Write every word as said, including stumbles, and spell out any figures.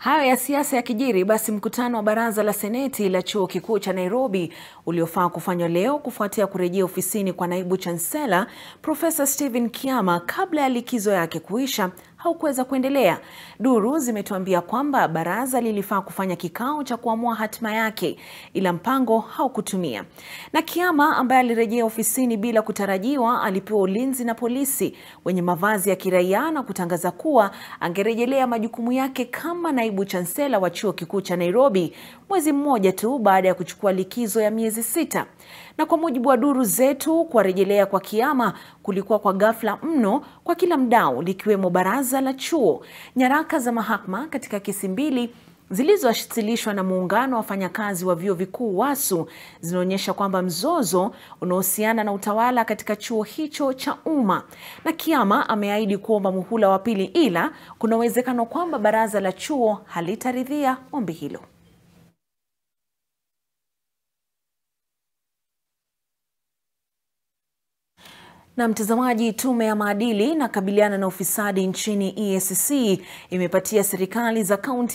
Hayo ya siasa ya kijiri, basi mkutano wa baraza la seneti la chuo kikuu cha Nairobi uliofaa kufanywa leo kufuatia kurejea ofisini kwa naibu chancellor Profesa Kiama kabla ya likizo yake kuisha haukuweza kuendelea. Duru zimetuambia kwamba baraza lilifaa kufanya kikao cha kuamua hatima yake, ila mpango haukutumia. Na Kiama ambaye alirejea ofisini bila kutarajiwa alipewa ulinzi na polisi wenye mavazi ya kiraia na kutangaza kuwa angerejelea majukumu yake kama naibu chancellor wa chuo kikuu cha Nairobi mwezi mmoja tu baada ya kuchukua likizo ya miezi sita. Na kwa mujibu wa duru zetu, kurejelea kwa Kiama kulikuwa kwa ghafla mno kwa kila mdau, likiwemo baraza la chuo. Nyaraka za mahakama katika kesi mbili zilizowasilishwa na muungano wa wafanyakazi wa vyuo vikuu WASU zinaonyesha kwamba mzozo unaohusiana na utawala katika chuo hicho cha umma. Na Kiama ameahidi kuomba muhula wa pili, ila kuna uwezekano kwamba baraza la chuo halitaridhia ombi hilo. Na mtazamaji, tume ya maadili na kabiliana na ufisadi nchini E A C C imepatia serikali za kaunti